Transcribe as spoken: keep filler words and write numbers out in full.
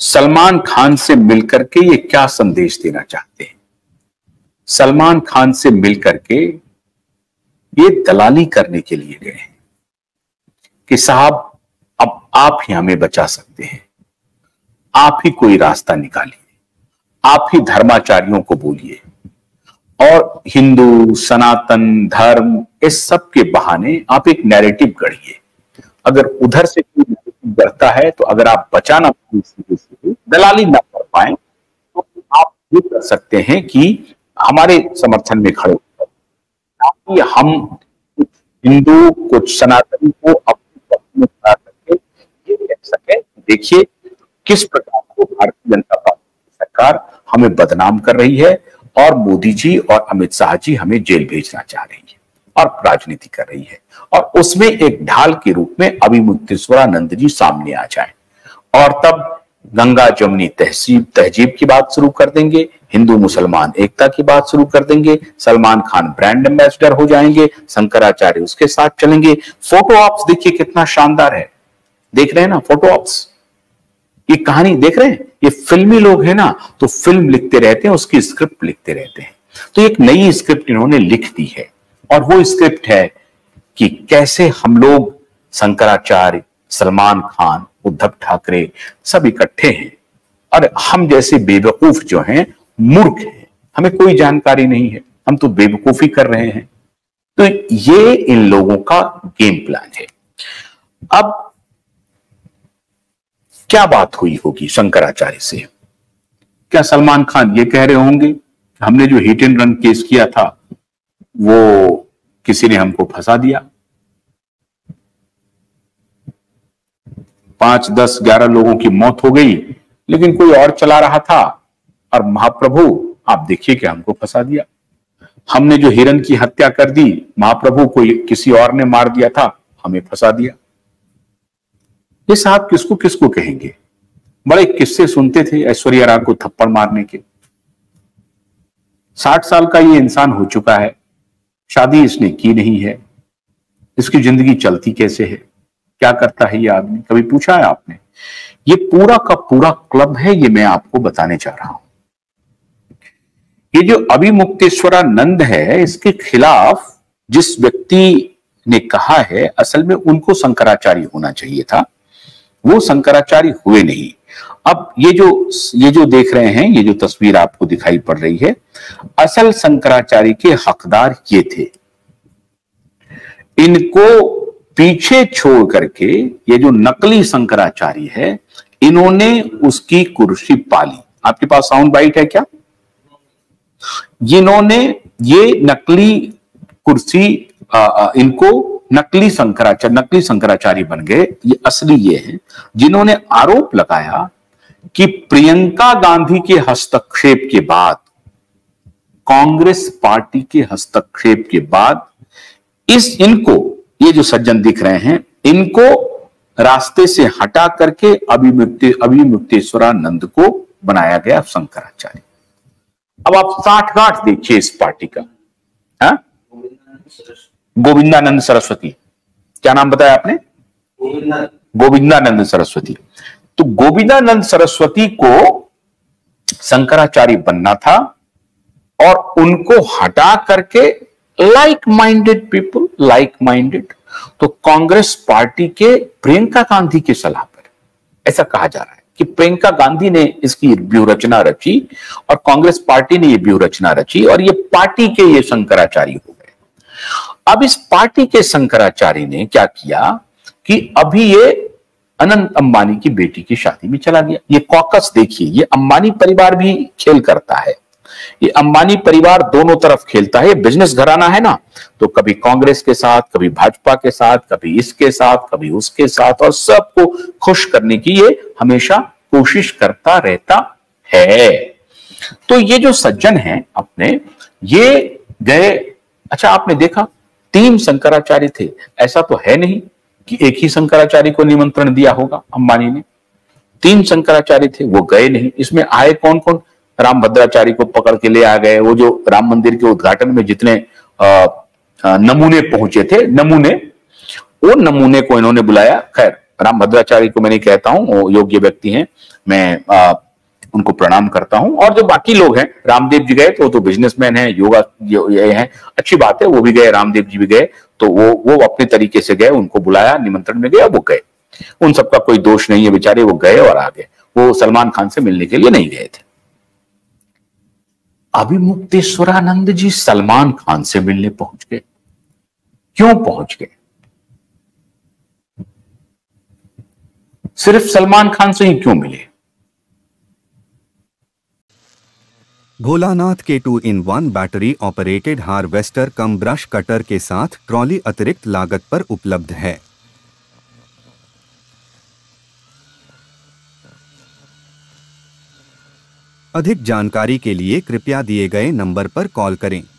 सलमान खान से मिलकर के ये क्या संदेश देना चाहते हैं? सलमान खान से मिलकर के ये दलाली करने के लिए गए हैं कि साहब अब आप ही हमें बचा सकते हैं, आप ही कोई रास्ता निकालिए, आप ही धर्माचार्यों को बोलिए और हिंदू सनातन धर्म इस सब के बहाने आप एक नैरेटिव गढ़िए। अगर उधर से कोई नैरेटिव गढ़ता है तो अगर आप बचाना पाए, दलाली ना कर पाए, तो आप ये कर सकते हैं कि हमारे समर्थन में खड़े ताकि हम कुछ हिंदू कुछ सनातनी को अपने पक्ष में खड़ा करके ये कह सके, देखिए किस प्रकार को भारतीय जनता पार्टी सरकार हमें बदनाम कर रही है और मोदी जी और अमित शाह जी हमें जेल भेजना चाह रही है और राजनीति कर रही है, और उसमें एक ढाल के रूप में अभिमुक्तेश्वरानंद जी सामने आ जाए और तब गंगा जमुनी तहजीब तहजीब की बात शुरू कर देंगे, हिंदू मुसलमान एकता की बात शुरू कर देंगे, सलमान खान ब्रांड एम्बेसडर हो जाएंगे, शंकराचार्य उसके साथ चलेंगे। फोटो ऑप्स देखिए कितना शानदार है, देख रहे हैं ना फोटो ऑप्स, ये कहानी देख रहे हैं, ये फिल्मी लोग हैं ना तो फिल्म लिखते रहते हैं, उसकी स्क्रिप्ट लिखते रहते हैं। तो एक नई स्क्रिप्ट इन्होंने लिख दी है और वो स्क्रिप्ट है कि कैसे हम लोग शंकराचार्य, सलमान खान, उद्धव ठाकरे सब इकट्ठे हैं और हम जैसे बेवकूफ जो हैं, मूर्ख हैं, हमें कोई जानकारी नहीं है, हम तो बेवकूफी कर रहे हैं। तो ये इन लोगों का गेम प्लान है। अब क्या बात हुई होगी शंकराचार्य से? क्या सलमान खान ये कह रहे होंगे कि हमने जो हिट एंड रन केस किया था वो किसी ने हमको फंसा दिया, पांच दस ग्यारह लोगों की मौत हो गई, लेकिन कोई और चला रहा था और महाप्रभु आप देखिए कि हमको फंसा दिया, हमने जो हिरण की हत्या कर दी महाप्रभु को किसी और ने मार दिया था, हमें फंसा दिया। ये साहब किसको किसको कहेंगे? बड़े किस्से सुनते थे ऐश्वर्या राय को थप्पड़ मारने के। साठ साल का ये इंसान हो चुका है, शादी इसने की नहीं है, इसकी जिंदगी चलती कैसे है, क्या करता है ये आदमी, कभी पूछा है आपने? ये पूरा का पूरा क्लब है, ये मैं आपको बताने जा रहा हूं। ये जो अभिमुक्तेश्वरानंद है, इसके खिलाफ जिस व्यक्ति ने कहा है असल में उनको शंकराचार्य होना चाहिए था, वो शंकराचार्य हुए नहीं। अब ये जो ये जो देख रहे हैं, ये जो तस्वीर आपको दिखाई पड़ रही है, असल शंकराचार्य के हकदार ये थे। इनको पीछे छोड़ करके ये जो नकली शंकराचार्य है, इन्होंने उसकी कुर्सी पाली। आपके पास साउंड बाइट है क्या? जिन्होंने ये नकली कुर्सी आ, आ, इनको नकली शंकराचार्य नकली शंकराचार्य बन गए, ये असली ये हैं जिन्होंने आरोप लगाया कि प्रियंका गांधी के हस्तक्षेप के बाद, कांग्रेस पार्टी के हस्तक्षेप के बाद इस इनको ये जो सज्जन दिख रहे हैं, इनको रास्ते से हटा करके अभिमुक्ति अभिमुक्तेश्वरानंद को बनाया गया शंकराचार्य। अब आप साठ गांठ देखिए इस पार्टी का। हा? गोविंदानंद सरस्वती, क्या नाम बताया आपने? गोविंदानंद सरस्वती। तो गोविंदानंद सरस्वती को शंकराचार्य बनना था और उनको हटा करके like minded people, like minded, तो कांग्रेस पार्टी के प्रियंका गांधी की सलाह पर, ऐसा कहा जा रहा है कि प्रियंका गांधी ने इसकी व्यूह रचना रची और कांग्रेस पार्टी ने यह व्यूह रचना रची और ये पार्टी के ये शंकराचार्य हो गए। अब इस पार्टी के शंकराचार्य ने क्या किया कि अभी ये अनंत अंबानी की बेटी की शादी में चला गया। ये कॉकस देखिए, ये अंबानी परिवार भी खेल करता है, ये अंबानी परिवार दोनों तरफ खेलता है। बिजनेस घराना है ना, तो कभी कांग्रेस के साथ, कभी भाजपा के साथ, कभी इसके साथ, कभी उसके साथ, और सबको खुश करने की ये हमेशा कोशिश करता रहता है। तो ये जो सज्जन हैं अपने, ये गए। अच्छा आपने देखा तीन शंकराचार्य थे, ऐसा तो है नहीं कि एक ही शंकराचार्य को निमंत्रण दिया होगा अंबानी ने। तीन शंकराचार्य थे, वो गए नहीं। इसमें आए कौन कौन? राम भद्राचार्य को पकड़ के ले आ गए, वो जो राम मंदिर के उद्घाटन में जितने आ, आ, नमूने पहुंचे थे, नमूने, वो नमूने को इन्होंने बुलाया। खैर राम भद्राचार्य को मैं नहीं कहता हूं, वो योग्य व्यक्ति हैं, मैं आ, उनको प्रणाम करता हूं। और जो बाकी लोग हैं, रामदेव जी गए तो वो तो बिजनेसमैन हैं, योगा ये हैं, अच्छी बात है, वो भी गए, रामदेव जी भी गए, तो वो वो अपने तरीके से गए, उनको बुलाया, निमंत्रण में गए, वो गए, उन सबका कोई दोष नहीं है, बेचारे वो गए और आ गए, वो सलमान खान से मिलने के लिए नहीं गए थे। अभिमुक्तेश्वरानंद जी सलमान खान से मिलने पहुंच गए, क्यों पहुंच गए? सिर्फ सलमान खान से ही क्यों मिले? भोलानाथ के two in one battery operated harvester cum brush cutter के साथ ट्रॉली अतिरिक्त लागत पर उपलब्ध है। अधिक जानकारी के लिए कृपया दिए गए नंबर पर कॉल करें।